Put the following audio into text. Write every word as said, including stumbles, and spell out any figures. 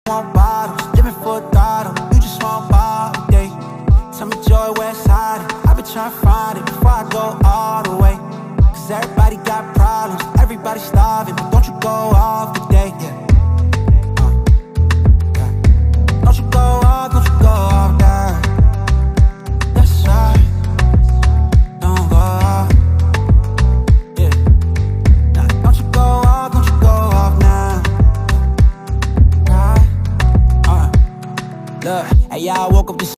want bottles, living for a throttle. You just want bottle, day. Tell me joy, west side. I've been trying to find it before I go all the way. Cause everybody got problems, everybody starving, but don't you go off today, yeah. Uh, yeah. Don't you go off, don't you go off now. That's right. Don't go off. Yeah. Nah, don't you go off, don't you go off now. Right. Uh. Look, hey, y'all woke up this